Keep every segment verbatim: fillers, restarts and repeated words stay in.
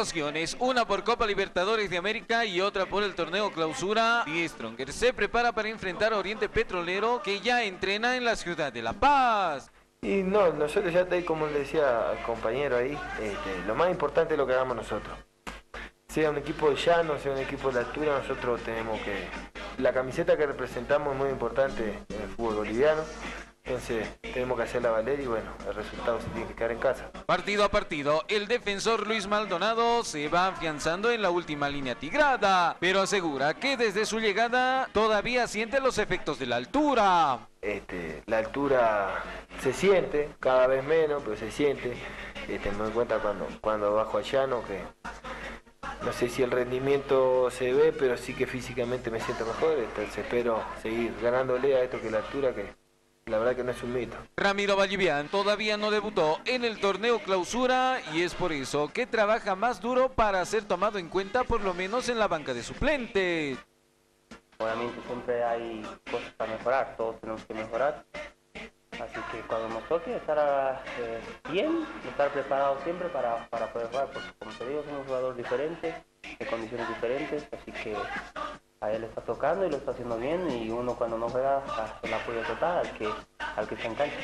emociones, una por Copa Libertadores de América y otra por el torneo Clausura. Die Strongers se prepara para enfrentar a Oriente Petrolero, que ya entrena en la ciudad de La Paz. Y no, nosotros ya, como le decía al compañero ahí, este, lo más importante es lo que hagamos nosotros. Sea un equipo de llano, sea un equipo de altura, nosotros tenemos que... La camiseta que representamos es muy importante en el fútbol boliviano. Entonces tenemos que hacerla valer y bueno, el resultado se tiene que quedar en casa. Partido a partido, el defensor Luis Maldonado se va afianzando en la última línea tigrada, pero asegura que desde su llegada todavía siente los efectos de la altura. Este, la altura se siente, cada vez menos, pero se siente. Este, me doy cuenta cuando, cuando bajo al llano que no sé si el rendimiento se ve, pero sí que físicamente me siento mejor. Entonces espero seguir ganándole a esto que la altura, que la verdad que no es un mito. Ramiro Vallivian todavía no debutó en el torneo Clausura y es por eso que trabaja más duro para ser tomado en cuenta por lo menos en la banca de suplentes. Obviamente siempre hay cosas para mejorar, todos tenemos que mejorar. Así que cuando nos toque estar eh, bien, estar preparados siempre para, para poder jugar, porque como te digo, somos jugadores diferentes, de condiciones diferentes, así que a él le está tocando y lo está haciendo bien, y uno cuando no juega hace el apoyo total al que, al que está en cancha.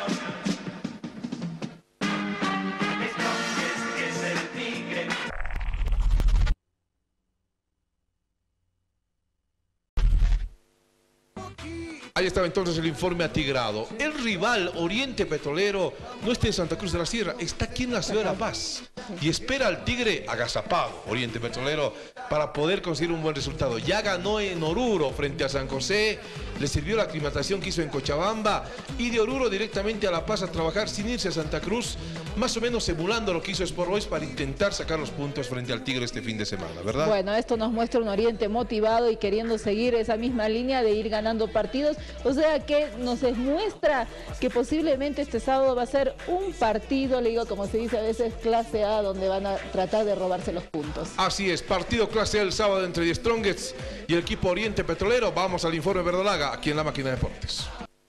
Ahí estaba entonces el informe atigrado. El rival, Oriente Petrolero, no está en Santa Cruz de la Sierra, está aquí en la ciudad de La Paz. Y espera al Tigre agazapado, Oriente Petrolero, para poder conseguir un buen resultado. Ya ganó en Oruro frente a San José, le sirvió la aclimatación que hizo en Cochabamba, y de Oruro directamente a La Paz a trabajar sin irse a Santa Cruz, más o menos emulando lo que hizo Sport Boys para intentar sacar los puntos frente al Tigre este fin de semana, ¿verdad? Bueno, esto nos muestra un Oriente motivado y queriendo seguir esa misma línea de ir ganando partidos. O sea que nos demuestra que posiblemente este sábado va a ser un partido, le digo como se dice a veces, clase A, donde van a tratar de robarse los puntos. Así es, partido clase A el sábado entre Die Strongers y el equipo Oriente Petrolero. Vamos al informe Verdolaga, aquí en La Máquina de Deportes.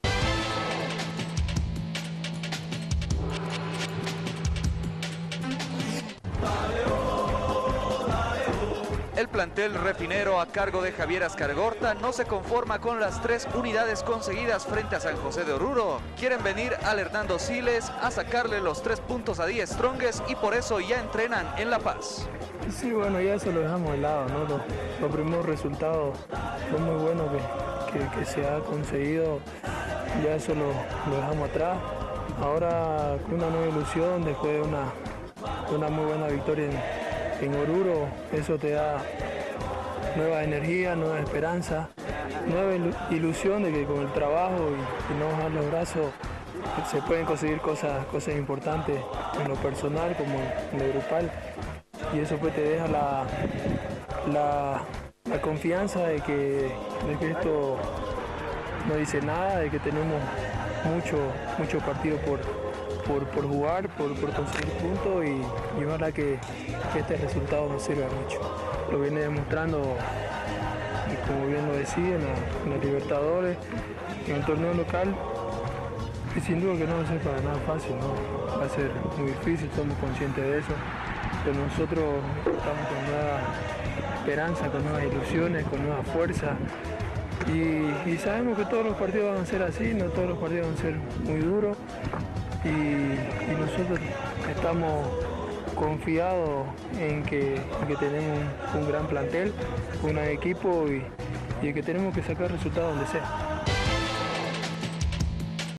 El plantel refinero a cargo de Javier Ascargorta no se conforma con las tres unidades conseguidas frente a San José de Oruro. Quieren venir al Hernando Siles a sacarle los tres puntos a Die Strongers y por eso ya entrenan en La Paz. Sí, bueno, ya eso lo dejamos de lado, ¿no? Los, los primeros resultados son muy buenos que, que, que se ha conseguido, ya eso lo, lo dejamos atrás. Ahora con una nueva ilusión, después de una, una muy buena victoria en En Oruro, eso te da nueva energía, nueva esperanza, nueva ilusión de que con el trabajo y, y no bajar los brazos se pueden conseguir cosas, cosas importantes en lo personal como en lo grupal, y eso pues te deja la, la, la confianza de que, de que esto no dice nada, de que tenemos mucho, mucho partido por Por, por jugar, por, por conseguir puntos, y, y ojalá que, que este resultado nos sirva mucho. Lo viene demostrando, y como bien lo decía, en la, en la Libertadores, en el torneo local, y sin duda que no va a ser para nada fácil, ¿no? Va a ser muy difícil, somos conscientes de eso, pero nosotros estamos con nueva esperanza, con nuevas ilusiones, con nueva fuerza, y, y sabemos que todos los partidos van a ser así, no todos los partidos van a ser muy duros. Y, y nosotros estamos confiados en que, en que tenemos un, un gran plantel, un gran equipo, y, y que tenemos que sacar resultados donde sea.